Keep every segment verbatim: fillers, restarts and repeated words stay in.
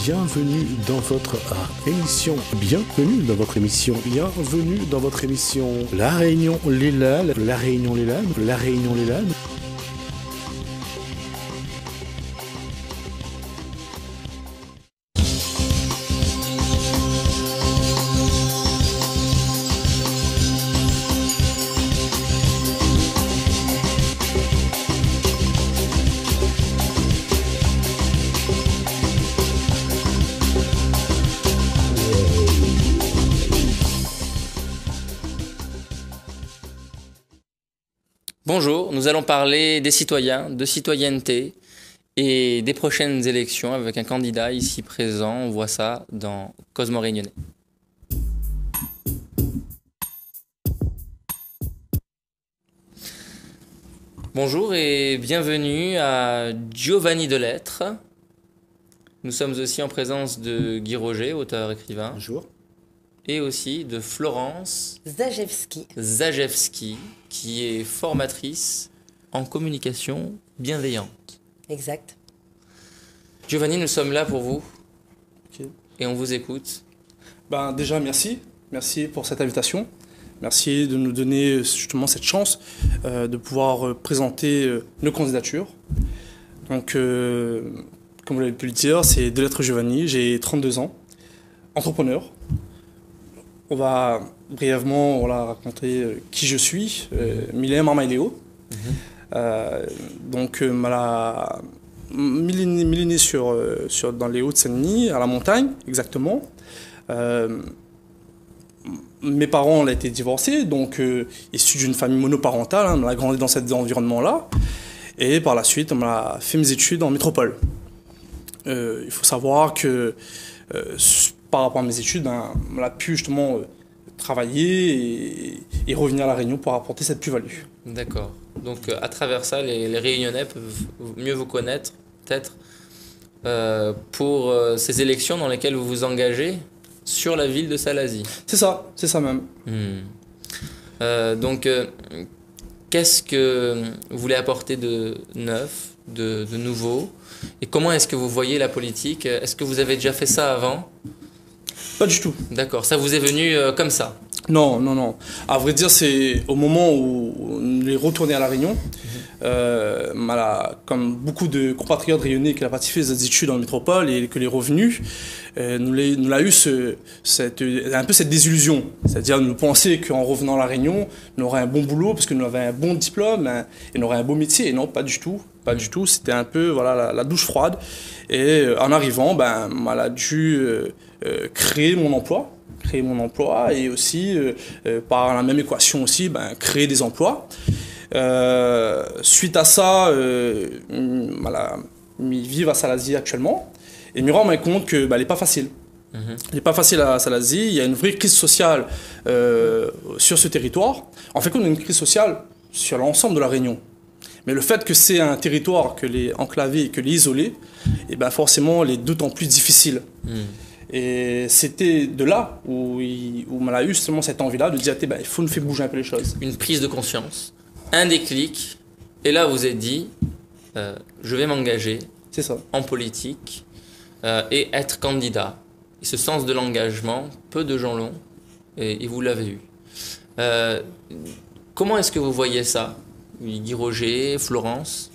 bienvenue dans votre ah, émission, bienvenue dans votre émission, bienvenue dans votre émission La Réunion Lélane, La Réunion Lélane, La Réunion Lélane. Bonjour, nous allons parler des citoyens, de citoyenneté et des prochaines élections avec un candidat ici présent. On voit ça dans Cosmo Réunionnais. Bonjour et bienvenue à Giovanni Delettre. Nous sommes aussi en présence de Guy Roger, auteur-écrivain. Bonjour. Et aussi de Florence Zajewski. Zajewski, qui est formatrice en communication bienveillante. Exact. Giovanni, nous sommes là pour vous. Okay. Et on vous écoute. Ben, déjà, merci. Merci pour cette invitation. Merci de nous donner justement cette chance euh, de pouvoir euh, présenter euh, nos candidatures. Donc, euh, comme vous l'avez pu le dire, c'est Delettre Giovanni, j'ai trente-deux ans, entrepreneur. On va brièvement voilà, raconter euh, qui je suis, euh, Mylène Marmaïléo. Mm-hmm. euh, donc, euh, voilà, milléné sur, euh, sur, dans les Hauts-de-Seine-Denis, à la montagne, exactement. Euh, mes parents ont été divorcés, donc euh, issu d'une famille monoparentale, hein, on a grandi dans cet environnement-là. Et par la suite, on a fait mes études en métropole. Euh, il faut savoir que euh, par rapport à mes études, ben, on a pu justement euh, travailler et, et revenir à La Réunion pour apporter cette plus-value. D'accord. Donc euh, à travers ça, les, les Réunionnais peuvent mieux vous connaître, peut-être, euh, pour euh, ces élections dans lesquelles vous vous engagez sur la ville de Salazie. C'est ça, c'est ça même. Hmm. Euh, donc, euh, qu'est-ce que vous voulez apporter de neuf, de, de nouveau? Et comment est-ce que vous voyez la politique? Est-ce que vous avez déjà fait ça avant? Pas du tout. D'accord, ça vous est venu euh, comme ça? Non, non, non. À vrai dire, c'est au moment où on est retourné à La Réunion, mmh. euh, voilà, comme beaucoup de compatriotes réunionnais qui ont pratiqué des études en métropole et que les revenus, euh, nous, les, nous a eu ce, cette, un peu cette désillusion. C'est-à-dire nous penser qu'en revenant à La Réunion, nous aurait un bon boulot parce que nous avions un bon diplôme hein, et nous aurait un beau métier. Et non, pas du tout. Pas du tout. C'était un peu voilà, la, la douche froide. Et euh, en arrivant, ben, voilà, dû euh, euh, créer mon emploi. créer mon emploi et aussi, euh, euh, par la même équation aussi, ben, créer des emplois. Euh, suite à ça, euh, voilà, ils vivent à Salazie actuellement et me rends compte que ben, elle n'est pas facile. Mmh. Elle n'est pas facile à Salazie, il y a une vraie crise sociale euh, sur ce territoire. En fait, on a une crise sociale sur l'ensemble de La Réunion. Mais le fait que c'est un territoire que les enclavé et que les isolé, et ben forcément, il est d'autant plus difficile. Mmh. Et c'était de là où, il, où on a eu justement cette envie-là de dire bah, il faut nous faire bouger un peu les choses. Une prise de conscience, un déclic, et là vous êtes dit euh, je vais m'engager en politique euh, et être candidat. Et ce sens de l'engagement, peu de gens l'ont, et, et vous l'avez eu. Euh, comment est-ce que vous voyez ça, Guy Roger, Florence?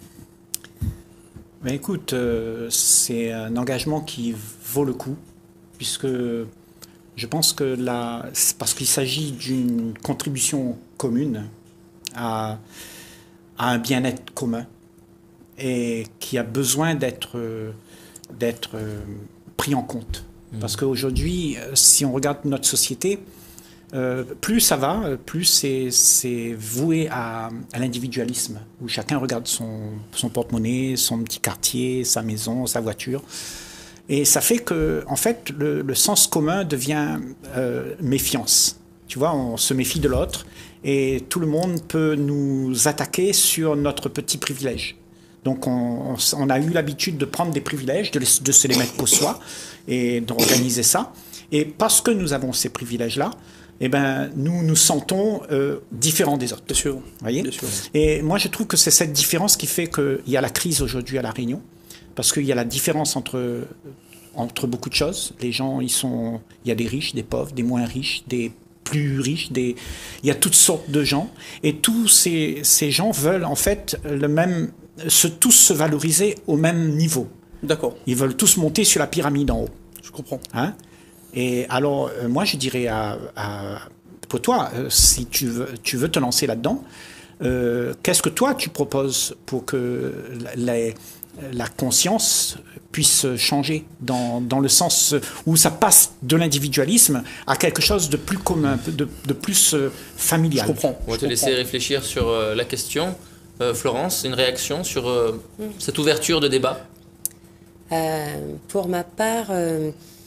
Ben écoute, euh, c'est un engagement qui vaut le coup, puisque je pense que là, parce qu'il s'agit d'une contribution commune à, à un bien-être commun et qui a besoin d'être d'être pris en compte. Mmh. Parce qu'aujourd'hui, si on regarde notre société, Euh, plus ça va, plus c'est voué à, à l'individualisme, où chacun regarde son, son porte-monnaie, son petit quartier, sa maison, sa voiture. Et ça fait que, en fait, le, le sens commun devient euh, méfiance. Tu vois, on se méfie de l'autre et tout le monde peut nous attaquer sur notre petit privilège. Donc on, on, on a eu l'habitude de prendre des privilèges, de, les, de se les mettre pour soi et d'organiser ça. Et parce que nous avons ces privilèges-là, eh ben, nous nous sentons euh, différents des autres. Bien sûr. Voyez ? Bien sûr. Et moi, je trouve que c'est cette différence qui fait qu'il y a la crise aujourd'hui à La Réunion, parce qu'il y a la différence entre entre beaucoup de choses. Les gens, ils sont, il y a des riches, des pauvres, des moins riches, des plus riches, des, il y a toutes sortes de gens. Et tous ces, ces gens veulent en fait le même, se, tous se valoriser au même niveau. D'accord. Ils veulent tous monter sur la pyramide en haut. Je comprends. Hein? Et alors, euh, moi, je dirais à, à pour toi, euh, si tu veux, tu veux te lancer là-dedans, euh, qu'est-ce que toi tu proposes pour que la, la conscience puisse changer dans, dans le sens où ça passe de l'individualisme à quelque chose de plus commun, de, de plus euh, familial. Je comprends. On va je te laisser comprends. réfléchir sur euh, la question. Euh, Florence, une réaction sur euh, mm. cette ouverture de débat? euh, Pour ma part, euh,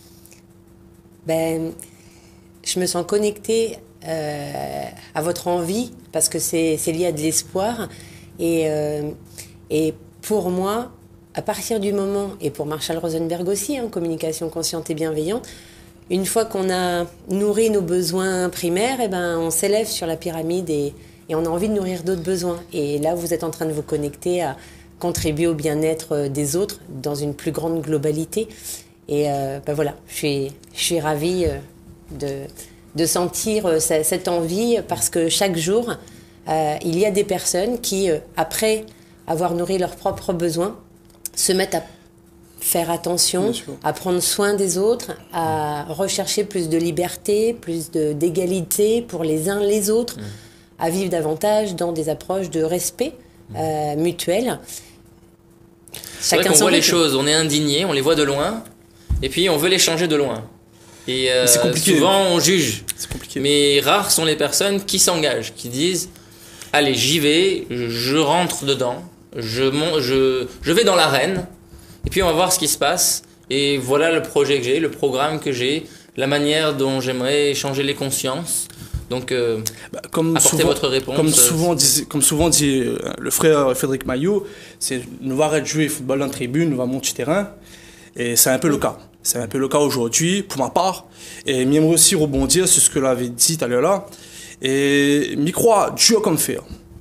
ben, je me sens connectée euh, à votre envie parce que c'est lié à de l'espoir. Et, euh, et pour moi, à partir du moment, et pour Marshall Rosenberg aussi, hein, communication consciente et bienveillante, une fois qu'on a nourri nos besoins primaires, eh ben, on s'élève sur la pyramide et, et on a envie de nourrir d'autres besoins. Et là, vous êtes en train de vous connecter à contribuer au bien-être des autres dans une plus grande globalité. Et euh, ben voilà, je suis, je suis ravie de, de sentir cette envie parce que chaque jour, euh, il y a des personnes qui, après avoir nourri leurs propres besoins, se mettent à faire attention, à prendre soin des autres, à rechercher plus de liberté, plus d'égalité pour les uns les autres, mmh. à vivre davantage dans des approches de respect euh, mutuel. C'est vrai qu'on voit les choses, on est indigné, on les voit de loin, et puis on veut les changer de loin. Et euh, souvent on juge. Compliqué. Mais rares sont les personnes qui s'engagent, qui disent « Allez, j'y vais, je rentre dedans. » Je, je, je vais dans l'arène et puis on va voir ce qui se passe et voilà le projet que j'ai, le programme que j'ai, la manière dont j'aimerais changer les consciences. Donc euh, bah, comme apportez souvent, votre réponse. Comme souvent dit, comme souvent dit euh, le frère Frédéric Maillot, c'est nous va jouer football dans la tribune, nous va monter terrain et c'est un peu le cas. C'est un peu le cas aujourd'hui pour ma part et j'aimerais aussi rebondir sur ce que l'avait dit tout à l'heure là et m'y croire dur comme fer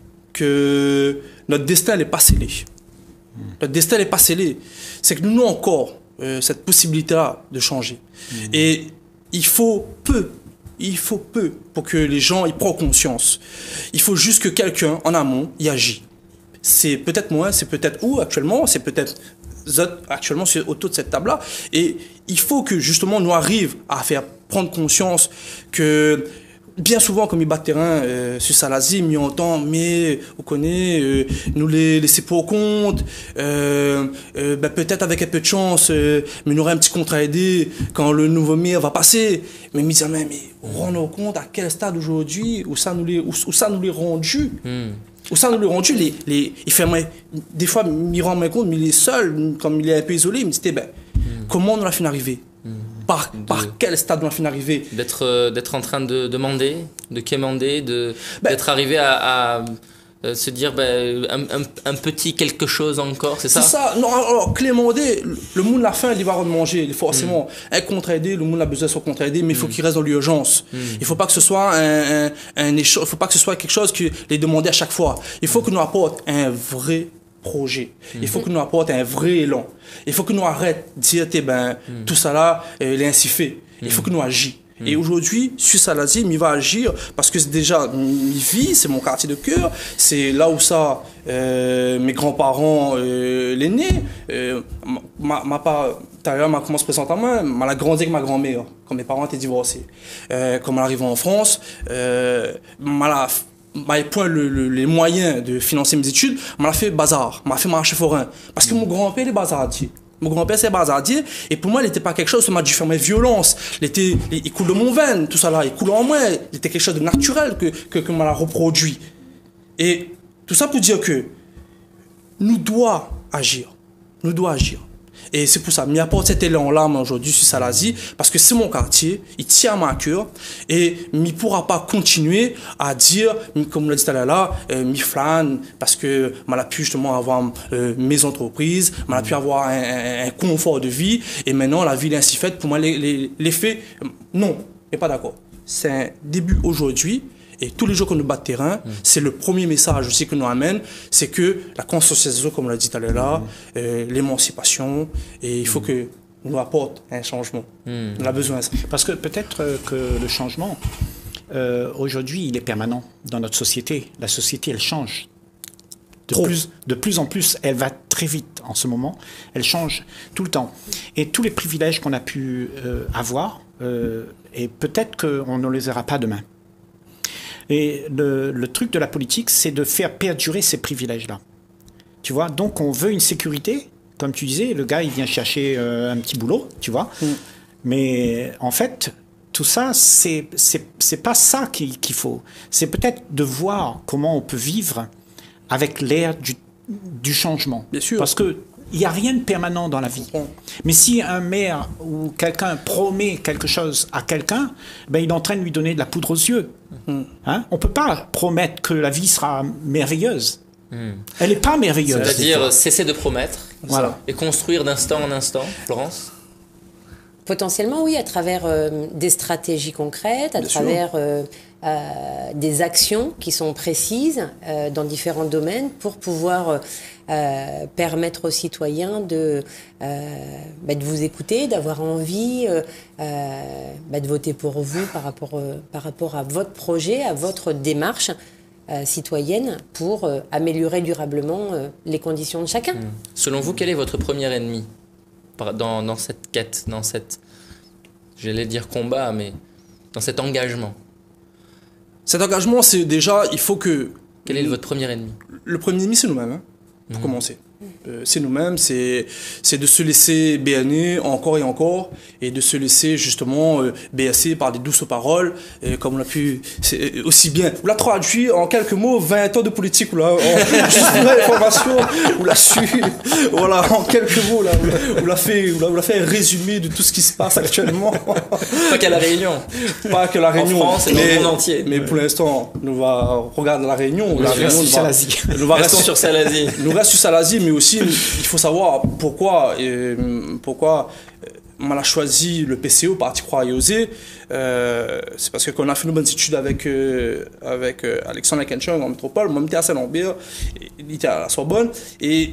que notre destin n'est pas scellé. Mmh. Notre destin n'est pas scellé. C'est que nous avons encore euh, cette possibilité-là de changer. Mmh. Et il faut peu, il faut peu pour que les gens y prennent conscience. Il faut juste que quelqu'un en amont y agit. C'est peut-être moi, c'est peut-être où actuellement, c'est peut-être actuellement autour de cette table-là. Et il faut que justement nous arrivions à faire prendre conscience que bien souvent, comme ils battent terrain euh, sur Salazie, ils entendent, mais vous connaissez, euh, nous les laisser pas au compte, euh, euh, ben, peut-être avec un peu de chance, euh, mais nous aurons un petit contrat aidé quand le nouveau maire va passer. Mais ils disent, mais, mais rendre compte à quel stade aujourd'hui, où ça nous les, où, où ça nous les rendu, mm. où ça nous les rendu, les, les, il fait, mais, des fois, ils rendent compte, mais il est seul, comme il est un peu isolé, il me dit, ben, mm. comment on a fini arriver? Par, de, par quel stade on a fini arrivé? D'être euh, d'être en train de demander, de quémander, de, ben, d'être arrivé à, à euh, se dire ben, un, un, un petit quelque chose encore, c'est ça? C'est ça. Non, alors, quémander, le monde la faim, il va avoir de manger, forcément. Mm. Un contre-aidé, le monde a besoin de son contre-aidé, mais il faut mm. qu'il reste dans l'urgence. Mm. Il ne faut pas que ce soit un, un, un échange, il faut pas que ce soit quelque chose qui les demander à chaque fois. Il faut mm. que nous apporte un vrai projet. Mm. Il faut que nous apporte un vrai élan. Il faut que nous arrêtions de dire, eh ben, mm. tout ça là, euh, il est ainsi fait. Il mm. faut que nous agissions. Mm. Et aujourd'hui, sur Salazie, il va agir parce que déjà, il vit, c'est mon quartier de cœur, c'est là où ça, euh, mes grands-parents, euh, l'aîné, euh, ma, ma part, tout à l'heure, ma commence présente à moi, elle a grandi avec ma grand-mère, quand mes parents étaient divorcés. Euh, comme elle arrive en France, euh, m'a m'a point le, le, les moyens de financer mes études, m'a fait bazar, m'a fait marché forain. Parce que mon grand-père est bazardier. Mon grand-père c'est bazardier, et pour moi, il n'était pas quelque chose qui m'a dû faire mes violences. Il, était, il, il coule de mon veine, tout ça là, il coule en moi. Il était quelque chose de naturel que, que, que m'a reproduit. Et tout ça pour dire que nous devons agir. Nous devons agir. Et c'est pour ça, m'y apporte cet élan-là aujourd'hui sur Salazie, parce que c'est mon quartier, il tient à ma cœur, et m'y pourra pas continuer à dire, comme l'a dit tout à l'heure, euh, m'y flâne, parce que m'a pu justement avoir euh, mes entreprises, m'a pu avoir un, un, un confort de vie, et maintenant la ville est ainsi faite, pour moi les, les, les faits, euh, non, je suis pas d'accord. C'est un début aujourd'hui. Et tous les jours qu'on nous bat de terrain, mmh. c'est le premier message aussi que nous amène, c'est que la conscientisation, comme on l'a dit tout à l'heure, mmh. euh, l'émancipation, et il faut mmh. que nous apporte un changement. Mmh. On a besoin de ça. Parce que peut-être que le changement, euh, aujourd'hui, il est permanent dans notre société. La société, elle change. De plus, de plus en plus, elle va très vite en ce moment. Elle change tout le temps. Et tous les privilèges qu'on a pu euh, avoir, euh, et peut-être qu'on ne les aura pas demain. Et le, le truc de la politique, c'est de faire perdurer ces privilèges-là. Tu vois, donc on veut une sécurité. Comme tu disais, le gars, il vient chercher euh, un petit boulot, tu vois. Mm. Mais en fait, tout ça, c'est c'est c'est pas ça qu'il qu'il faut. C'est peut-être de voir comment on peut vivre avec l'ère du, du changement. Bien sûr. Parce que il n'y a rien de permanent dans la vie. Mais si un maire ou quelqu'un promet quelque chose à quelqu'un, ben il est en train de lui donner de la poudre aux yeux. Mm. Hein? On ne peut pas promettre que la vie sera merveilleuse. Mm. Elle n'est pas merveilleuse. C'est-à-dire cesser de promettre, voilà, et construire d'instant en instant. Florence? Potentiellement, oui, à travers euh, des stratégies concrètes, à Bien travers euh, euh, des actions qui sont précises euh, dans différents domaines pour pouvoir euh, permettre aux citoyens de, euh, bah, de vous écouter, d'avoir envie euh, euh, bah, de voter pour vous par rapport, euh, par rapport à votre projet, à votre démarche euh, citoyenne pour euh, améliorer durablement euh, les conditions de chacun. Mmh. Selon vous, quel est votre premier ennemi Dans, dans cette quête, dans cette, j'allais dire combat, mais dans cet engagement? Cet engagement, c'est déjà, il faut que... Quel est votre premier ennemi? Le premier ennemi, c'est nous-mêmes, hein, pour mmh. commencer. Euh, c'est nous-mêmes, c'est de se laisser béanner encore et encore, et de se laisser justement euh, béasser par des douces paroles, et comme on a pu, aussi bien, on l'a traduit en quelques mots, vingt ans de politique, ou là, juste une information, on l'a su, voilà, en quelques mots, là, on l'a fait, on l'a fait un résumé de tout ce qui se passe actuellement. Pas qu'à La Réunion. Pas que La Réunion. En France et mais, dans le monde entier. Mais pour l'instant, nous va regarder La Réunion. La Réunion, nous va, nous va rester sur Salazie. Nous reste sur Salazie, mais aussi, il faut savoir pourquoi, et pourquoi on a choisi le P C O, Parti Croire et Oser. Euh, c'est parce que quand on a fait nos bonnes études avec, euh, avec euh, Alexandre Kenchong en métropole, moi j'étais à Saint-Lambert, il était à la Sorbonne, et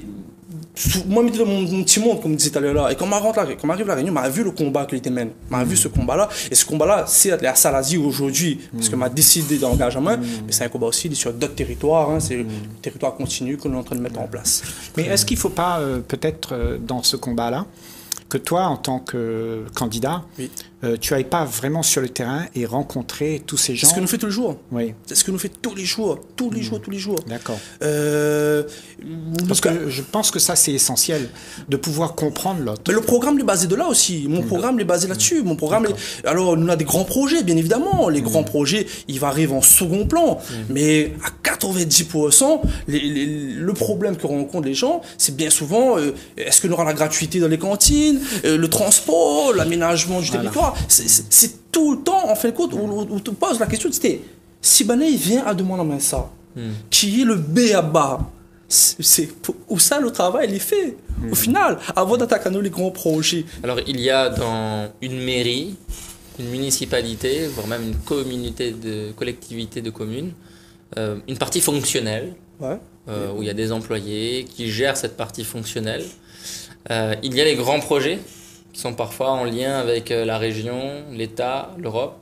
moi j'étais dans mon, mon petit monde, comme je disais tout à l'heure, et quand on arrive à La Réunion, on a vu le combat que l'était mène, on a vu ce combat-là, et ce combat-là, c'est à Salazie aujourd'hui, parce qu'on a décidé d'engagement, mmh. mais c'est un combat aussi sur d'autres territoires, hein, c'est mmh. le territoire continu qu'on est en train de mettre en place. Mais est-ce qu'il ne faut pas, euh, peut-être, euh, dans ce combat-là, que toi, en tant que candidat, oui. euh, tu n'ailles pas vraiment sur le terrain et rencontrer tous ces gens? C'est ce que nous fait tous les jours. Oui. C'est ce que nous fait tous les jours, tous les mmh. jours, tous les jours. D'accord. Euh, Parce que je pense que ça, c'est essentiel, de pouvoir comprendre l'autre. Mais le programme est basé de là aussi. Mon mmh. programme est basé là-dessus. Mon programme est... Alors, on a des grands projets, bien évidemment. Les mmh. grands projets, ils vont arriver en second plan. Mmh. Mais à quatre-vingt-dix pour cent, les, les, le problème que rencontrent les gens, c'est bien souvent, euh, est-ce qu'on aura la gratuité dans les cantines, euh, le transport, l'aménagement du voilà. territoire. C'est tout le temps, en fin de compte, où, où, où tu poses la question, c'était, si Bané vient à demander ça, mmh. qui est le B à bas, c'est où ça le travail est fait, mmh. au final, avant d'attaquer les grands projets. Alors, il y a dans une mairie, une municipalité, voire même une communauté de collectivité de communes, euh, une partie fonctionnelle, ouais. euh, où il y a des employés qui gèrent cette partie fonctionnelle. Euh, il y a les grands projets qui sont parfois en lien avec euh, la région, l'État, l'Europe.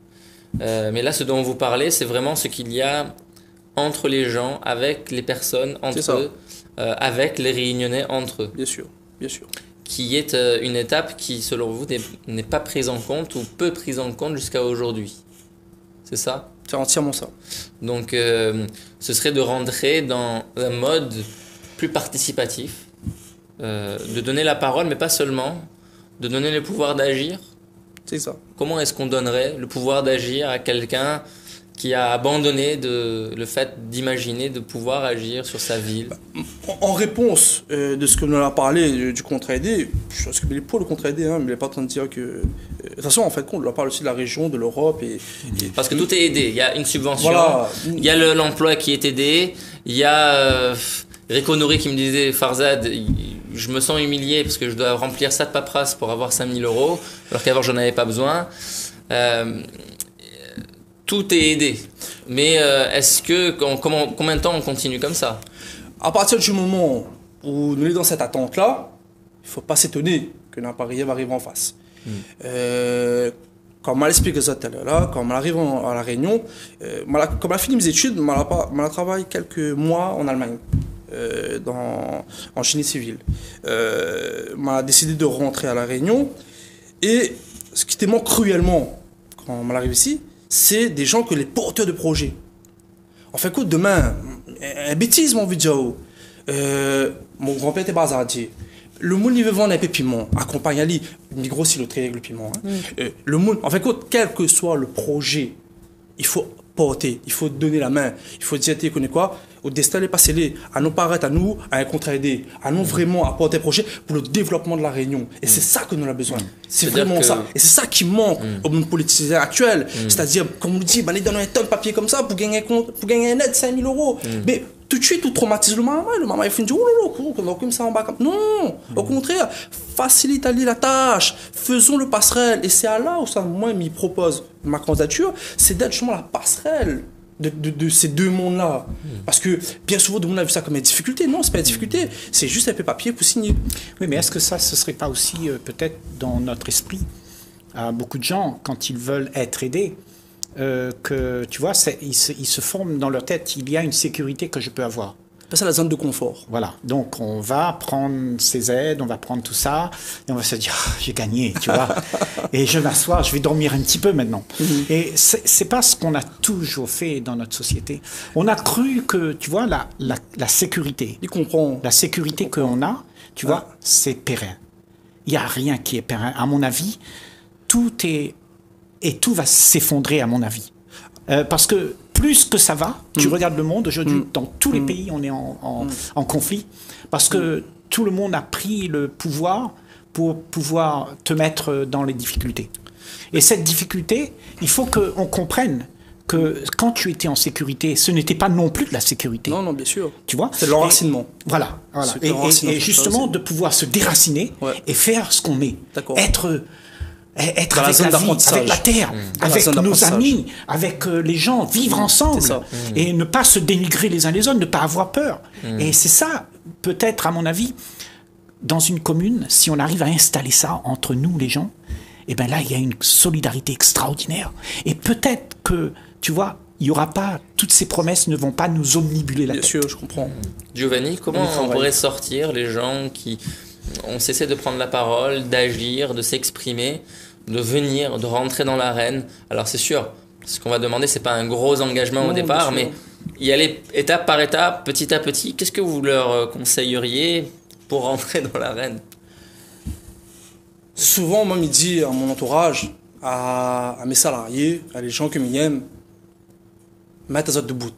Euh, mais là, ce dont vous parlez, c'est vraiment ce qu'il y a entre les gens, avec les personnes, entre eux, euh, avec les Réunionnais entre eux. Bien sûr, bien sûr. Qui est euh, une étape qui, selon vous, n'est pas prise en compte ou peu prise en compte jusqu'à aujourd'hui. C'est ça? C'est entièrement ça. Donc, euh, ce serait de rentrer dans un mode plus participatif, euh, de donner la parole, mais pas seulement, de donner le pouvoir d'agir. C'est ça. Comment est-ce qu'on donnerait le pouvoir d'agir à quelqu'un qui a abandonné de, le fait d'imaginer de pouvoir agir sur sa ville? En réponse euh, de ce que nous avons parlé du, du contre-aidé, je pense qu'il est pour le contre-aidé, hein, mais il n'est pas en train de dire que... Euh, de toute façon, en fait, on parle aussi de la région, de l'Europe. Et, et, Parce que tout est aidé. Il y a une subvention, voilà. Il y a l'emploi qui est aidé, il y a... Euh, Rico Nouri qui me disait, Farzad, je me sens humilié parce que je dois remplir ça de paperasse pour avoir cinq mille euros, alors qu'avant j'en avais pas besoin. Euh, tout est aidé. Mais euh, est-ce que, comment, combien de temps on continue comme ça? À partir du moment où nous sommes dans cette attente-là, il ne faut pas s'étonner que Naparie va arriver en face. Mm. Euh, Comme je l'expliqué tout à l'heure, quand j'arrive à La Réunion, euh, quand j'ai fini mes études, j'ai travaillé quelques mois en Allemagne, euh, dans, en génie civil. Euh, j'ai décidé de rentrer à La Réunion. Et ce qui te manque cruellement quand j'arrive ici, c'est des gens que les porteurs de projets. En fait, écoute, demain, un bêtise, mon vidéo. Euh, mon grand-père était bazardier. Le monde il veut vendre un peu de piment, accompagne Ali, Migros il le traite avec le piment. Hein. Mm. Euh, le monde, en fait, quel que soit le projet, il faut porter, il faut donner la main, il faut dire, tu connais quoi, au destin les passer les, à nous paraître à nous, à un contre-aider, à nous vraiment apporter un projet pour le développement de la Réunion. Et mm. c'est ça que nous avons besoin. Mm. C'est vraiment que... ça. Et c'est ça qui manque mm. au monde politicien actuel. Mm. C'est-à-dire, comme on le dit, bah, les donner un tonne de papier comme ça pour gagner, pour gagner un aide de cinq mille euros. Mm. Mais tout de suite, tout traumatise le maman. Le maman, il fait dire, oh là là, comme ça en bas. Non, au contraire, facilite la tâche, faisons le passerelle. Et c'est à là où ça, moi, il me propose ma candidature, c'est d'être justement la passerelle de, de, de ces deux mondes-là. Mmh. Parce que bien souvent, on a vu ça comme une difficulté. Non, c'est pas une difficulté, c'est juste un peu papier pour signer. Oui, mais est-ce que ça, ce serait pas aussi euh, peut-être dans notre esprit, à beaucoup de gens, quand ils veulent être aidés, Euh, que tu vois, ils se, ils se forment dans leur tête, il y a une sécurité que je peux avoir. C'est la zone de confort. Voilà, donc on va prendre ces aides, on va prendre tout ça, et on va se dire, oh, j'ai gagné, tu vois. Et je m'assois, je vais dormir un petit peu maintenant. Mm-hmm. Et c'est pas ce qu'on a toujours fait dans notre société. On a cru que, tu vois, la, la, la sécurité, il comprend. la sécurité qu'on a, tu ah. vois, c'est périn. Il n'y a rien qui est périn. À mon avis, tout est... Et tout va s'effondrer, à mon avis. Euh, parce que plus que ça va, tu mmh. regardes le monde, aujourd'hui, mmh. dans tous les mmh. pays, on est en, en, mmh. en conflit. Parce que mmh. tout le monde a pris le pouvoir pour pouvoir te mettre dans les difficultés. Et cette difficulté, il faut qu'on comprenne que quand tu étais en sécurité, ce n'était pas non plus de la sécurité. Non, non, bien sûr. Tu vois ? C'est l'enracinement. Voilà. voilà. Et, et, et justement, de pouvoir se déraciner ouais. et faire ce qu'on est. Être... Être avec la, la vie, avec la terre, mmh. avec la nos amis, avec euh, les gens, vivre ensemble mmh. et ne pas se dénigrer les uns les autres, ne pas avoir peur. Mmh. Et c'est ça, peut-être à mon avis, dans une commune, si on arrive à installer ça entre nous les gens, et bien là il y a une solidarité extraordinaire. Et peut-être que, tu vois, il n'y aura pas, toutes ces promesses ne vont pas nous omnibuler la Bien tête. Bien sûr, je comprends. Giovanni, comment on, on pourrait sortir les gens qui ont cessé de prendre la parole, d'agir, de s'exprimer, de venir, de rentrer dans l'arène? Alors c'est sûr, ce qu'on va demander, c'est pas un gros engagement non, au départ, mais y aller étape par étape, petit à petit. Qu'est-ce que vous leur conseilleriez pour rentrer dans l'arène? Souvent, moi, je dis à mon entourage, à, à mes salariés, à les gens qui m'aiment, mettez à debout.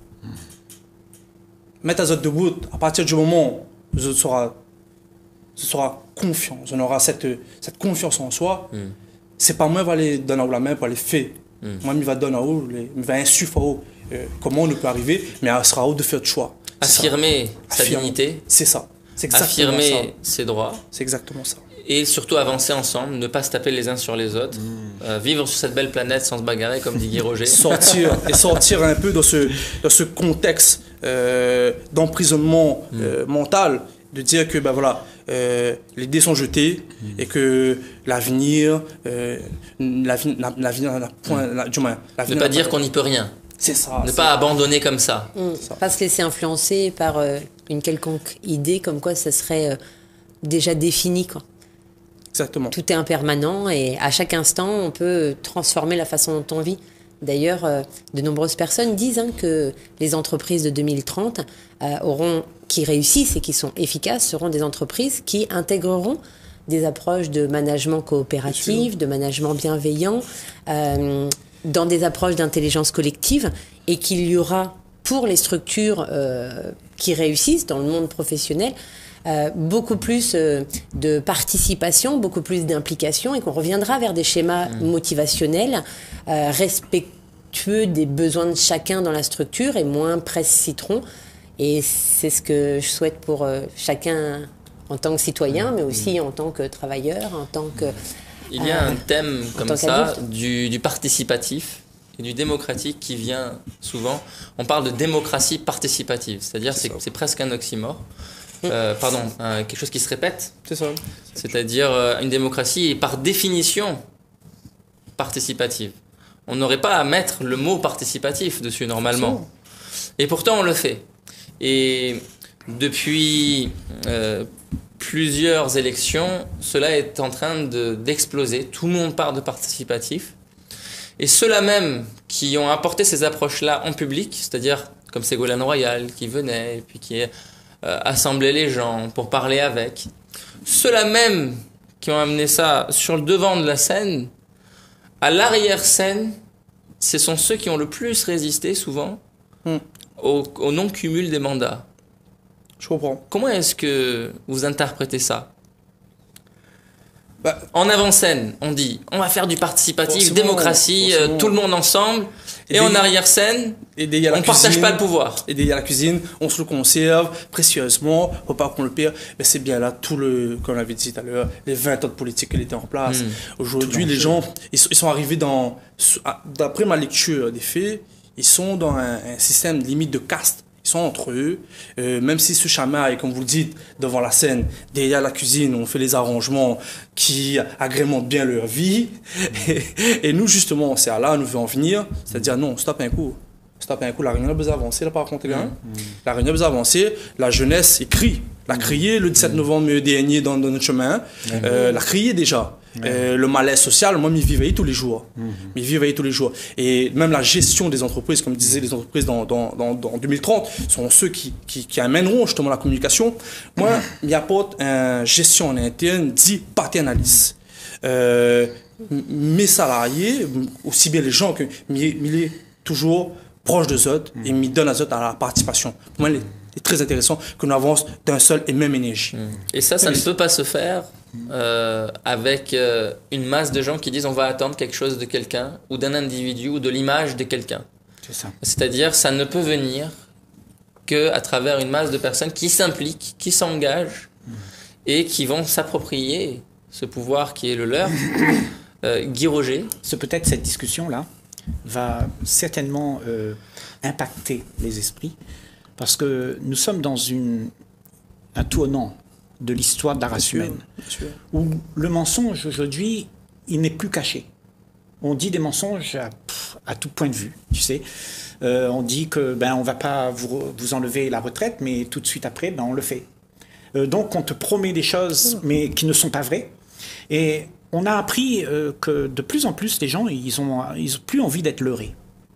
Mettez à debout. À partir du moment où vous serez ce sera confiance, on aura cette, cette confiance en soi. Mm. C'est pas moi qui va aller donner la main pour aller faire. Mm. Moi, je vais donner à eux, je vais insuffler euh, comment on peut arriver, mais ce sera à eux de faire le choix. Affirmer sa Affirmer. dignité. C'est ça. C'est exactement Affirmer ça. ses droits. C'est exactement ça. Et surtout avancer ensemble, ne pas se taper les uns sur les autres, mm. euh, vivre sur cette belle planète sans se bagarrer, comme dit Guy Roger. Sortir, et sortir un peu dans ce, dans ce contexte euh, d'emprisonnement mm. euh, mental, de dire que ben voilà, euh, les dés sont jetés mmh. et que l'avenir, euh, l'avenir, l'avenir, la, point, la, du moins, ne pas dire qu'on n'y peut rien. C'est ça. Ne pas abandonner comme ça. Mmh. ça. Pas se laisser influencer par euh, une quelconque idée comme quoi ça serait euh, déjà défini, quoi. Exactement. Tout est impermanent et à chaque instant, on peut transformer la façon dont on vit. D'ailleurs, euh, de nombreuses personnes disent hein, que les entreprises de deux mille trente euh, auront, qui réussissent et qui sont efficaces seront des entreprises qui intégreront des approches de management coopératif, de management bienveillant, euh, dans des approches d'intelligence collective, et qu'il y aura pour les structures euh, qui réussissent dans le monde professionnel euh, beaucoup plus euh, de participation, beaucoup plus d'implication, et qu'on reviendra vers des schémas mmh. motivationnels euh, respectueux des besoins de chacun dans la structure et moins presse-citron. Et c'est ce que je souhaite pour euh, chacun en tant que citoyen, mais aussi en tant que travailleur, en tant que... Il y a euh, un thème comme ça, du, du participatif et du démocratique qui vient souvent. On parle de démocratie participative, c'est-à-dire c'est, c'est, c'est presque un oxymore. euh, pardon, euh, quelque chose qui se répète. C'est ça. C'est-à-dire euh, une démocratie est par définition participative. On n'aurait pas à mettre le mot participatif dessus normalement. Et pourtant on le fait. Et depuis euh, plusieurs élections, cela est en train de, d'exploser. Tout le monde parle de participatif. Et ceux-là même qui ont apporté ces approches-là en public, c'est-à-dire comme Ségolène Royal qui venait et puis qui euh, assemblait les gens pour parler avec, ceux-là même qui ont amené ça sur le devant de la scène, à l'arrière-scène, ce sont ceux qui ont le plus résisté souvent mm. au, au non-cumul des mandats. Je comprends. Comment est-ce que vous interprétez ça? Bah, en avant-scène, on dit on va faire du participatif, démocratie, euh, tout le monde ensemble. Et, et en arrière-scène, on ne partage pas le pouvoir. Et derrière la cuisine, on se le conserve précieusement, faut pas qu'on le perd. Mais c'est bien là, tout le, comme on l'avait dit tout à l'heure, les vingt ans de politique qui étaient en place. Mmh. Aujourd'hui, les gens, ils sont, ils sont arrivés dans, d'après ma lecture des faits, ils sont dans un, un système limite de caste. Ils sont entre eux, euh, même si ce chamaille, comme vous le dites, devant la scène, derrière la cuisine, on fait les arrangements qui agrémentent bien leur vie. Et, et nous, justement, c'est à là, nous veut en venir, c'est-à-dire non, stop un coup. Stop un coup, la réunion a besoin d'avancer, là, par contre, les gars. Mmh. La réunion a besoin d'avancer, la jeunesse, elle crie. La crié le dix-sept novembre dernier dans, dans notre chemin, mmh. euh, la crié déjà. Mmh. Euh, le malaise social, moi, m'y vivais tous les jours. Mmh. M'y vivais tous les jours. Et même la gestion des entreprises, comme disaient les entreprises dans, dans, dans, dans deux mille trente, sont ceux qui, qui, qui amèneront justement la communication. Moi, il mmh. y apporte une gestion en interne dit paternaliste. Euh, mes salariés, aussi bien les gens que m'y est toujours proche de Zot mmh. et m'y donne à Zot à la participation. Pour moi, il est très intéressant que nous avancions d'un seul et même énergie. Mmh. Et ça, ça ne peut pas se faire euh, avec euh, une masse de gens qui disent on va attendre quelque chose de quelqu'un ou d'un individu ou de l'image de quelqu'un. C'est ça. C'est-à-dire, ça ne peut venir qu'à travers une masse de personnes qui s'impliquent, qui s'engagent mmh. et qui vont s'approprier ce pouvoir qui est le leur. euh, Guy Roger. C'est peut-être cette discussion-là va certainement euh, impacter les esprits parce que nous sommes dans une, un tournant de l'histoire de la race humaine où le mensonge aujourd'hui il n'est plus caché. On dit des mensonges à, à tout point de vue, tu sais. Euh, on dit que ben on va pas vous, vous enlever la retraite, mais tout de suite après ben on le fait. Euh, donc on te promet des choses mais qui ne sont pas vraies et on a appris euh, que de plus en plus, les gens, ils ont, ils ont plus envie d'être leurrés.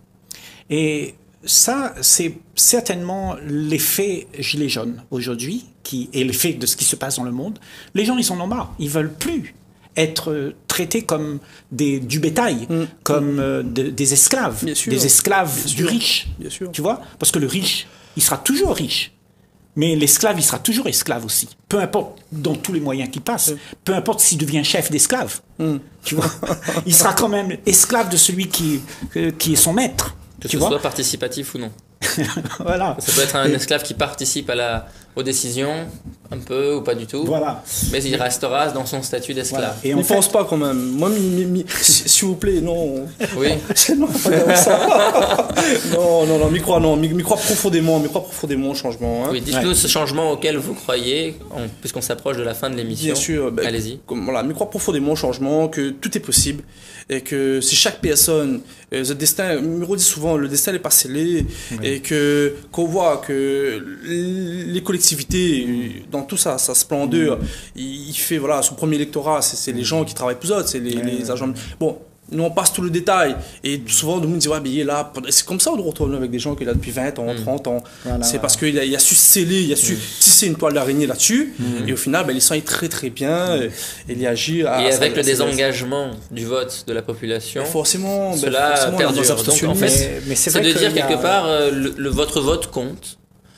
Et ça, c'est certainement l'effet gilet jaune aujourd'hui, qui est l'effet de ce qui se passe dans le monde. Les gens, ils en ont marre. Ils veulent plus être traités comme des, du bétail, mmh. comme euh, de, des esclaves, des esclaves Bien du sûr. riche. Bien sûr. Tu vois ? Parce que le riche, il sera toujours riche. Mais l'esclave, il sera toujours esclave aussi. Peu importe dans tous les moyens qu'il passe. Peu importe s'il devient chef d'esclave. Mm. Tu vois, il sera quand même esclave de celui qui, euh, qui est son maître. Que tu ce vois soit participatif ou non. Voilà. Ça peut être un esclave qui participe à la, aux décisions, un peu ou pas du tout. Voilà. Mais il restera dans son statut d'esclave. Voilà. Et on ne fait... pense pas quand même. Moi, mi, mi, mi, s'il vous plaît, non. Oui. non, pas comme ça. non, non, non, m'y crois, non, m'y crois profondément, m'y crois profondément au changement. Hein. Oui, dites-nous ouais. ce changement auquel vous croyez, on, puisqu'on s'approche de la fin de l'émission. Bien sûr. Ben, allez-y. Voilà, m'y crois profondément au changement, que tout est possible et que si chaque personne, euh, le destin, me redit souvent, le destin n'est pas scellé oui. et que qu'on voit que les collectivités, dans tout ça, sa splendeur, mmh. il, il fait voilà son premier électorat, c'est les gens qui travaillent plus autres, c'est les, ouais, les agents. Bon. Nous, on passe tout le détail. Et souvent, tout le monde dit, ouais, mais il est là. C'est comme ça, on retourne avec des gens qui sont là depuis vingt ans, trente ans. Voilà, c'est voilà. parce qu'il a, il a su sceller, il a su mmh. tisser une toile d'araignée là-dessus. Mmh. Et au final, ben, il sent très, très bien. Mmh. Et il agit à. Et avec le désengagement du vote de la population. Mais forcément, cela ben, perdure. Donc, en fait, mais c'est de dire quelque a... part, euh, le, le, votre vote compte.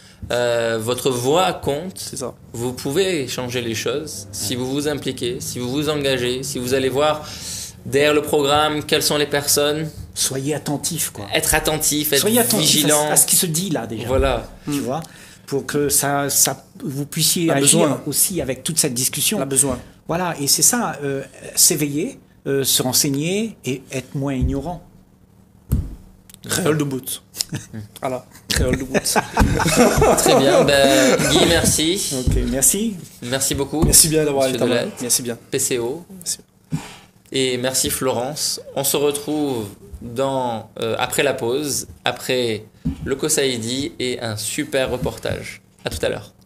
Euh, votre voix compte. C'est ça. Vous pouvez changer les choses si vous vous impliquez, si vous vous engagez, si vous allez voir. Derrière le programme, quelles sont les personnes? Soyez attentifs, quoi. Être attentif, être Soyez attentif vigilant. À, à ce qui se dit là déjà. Voilà. Tu mmh. vois, pour que ça, ça, vous puissiez La agir besoin. aussi avec toute cette discussion. On a besoin. Voilà, et c'est ça, euh, s'éveiller, euh, se renseigner et être moins ignorant. Réole de bout. Voilà, créole de bout. Très bien. Ben, Guy, merci. Ok, merci. Merci beaucoup. Merci bien d'avoir été là. Delette. Merci bien. P C O. Merci. Et merci Florence. On se retrouve dans, euh, après la pause, après le Kosaïdi et un super reportage. À tout à l'heure.